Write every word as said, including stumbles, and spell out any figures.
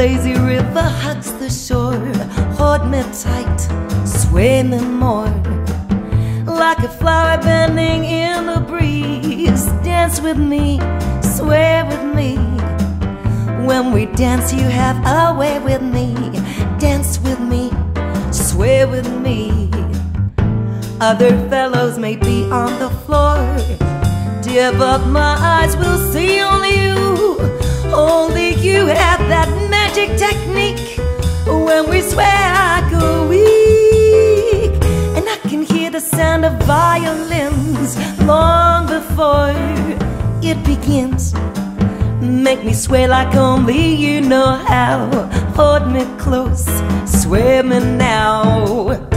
lazy river hugs the shore. Hold me tight, sway me more. Like a flower bending in the breeze, dance with me, sway with me. When we dance you have a way with me. Dance with me, sway with me. Other fellows may be on the floor, dear, but my eyes will see only you. Only you have that magic technique. When we sway I go weak, and I can hear the sound of violins long before it begins. Make me sway like only you know how. Hold me close, sway me now.